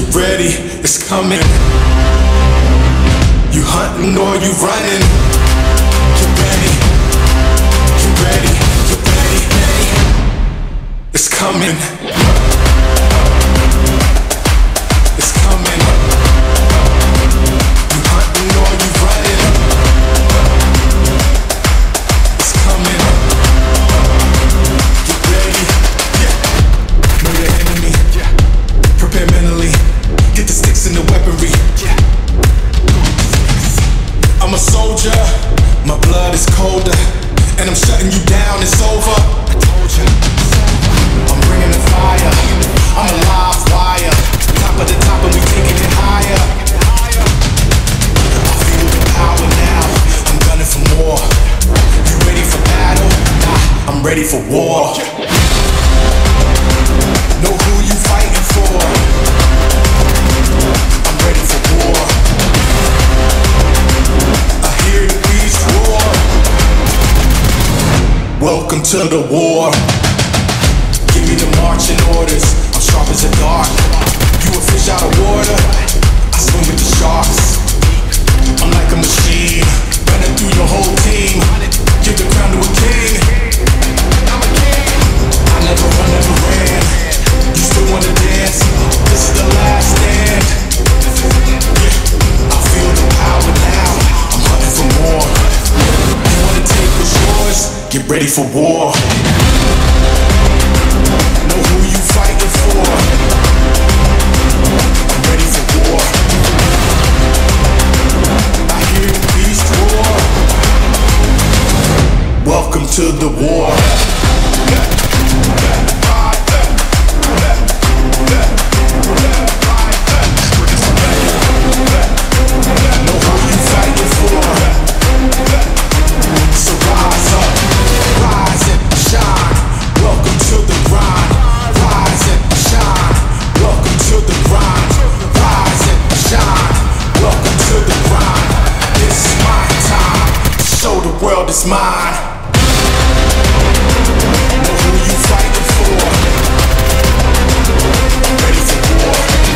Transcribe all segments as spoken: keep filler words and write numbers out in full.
Get ready, it's coming. You hunting or you running? Get ready, get ready, get ready, ready. It's coming. It's coming. You hunting or you running? It's coming. Get ready. Yeah. Know your enemy. Yeah. Prepare mentally. Get the sticks and the weaponry. Yeah. I'm a soldier. My blood is colder, and I'm shutting you down. It's over. I told you. I'm bringing the fire. I'm a live wire. Top of the top, and we taking it higher. I feel the power now. I'm gunning for more. You ready for battle? Nah, I'm ready for war. Know who you fighting for. I'm ready for war. I hear the beast roar. Welcome to the war. Give me the marching orders. I'm sharp as a dart. You a fish out of water. I swim with the sharks. I'm like a machine, running through your whole team. Give the crown to a king. I'm a king. I never run, never ran. You still wanna dance? This is the last stand. Yeah, I feel the power now. I'm hunting for more. You wanna take what's yours? Get ready for war. Know who you fighting for. I'm ready for war. I hear the beast roar. Welcome to the war. Know who you fighting for. So rise up, rise and shine. Welcome to the grind. Rise and shine. Welcome to the grind. Rise and shine. Welcome to the grind. This is my time. Show the world it's mine. Know who you fighting for. Ready for war.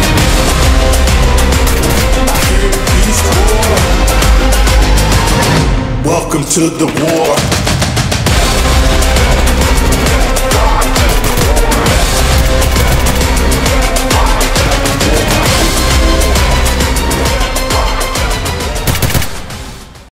I hear the beast roar. Welcome to the war.